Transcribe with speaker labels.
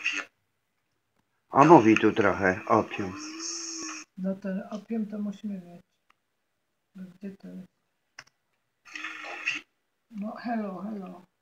Speaker 1: A mówi tu trochę opium.
Speaker 2: No ten opium to musimy mieć. No gdzie to jest? No hello, hello.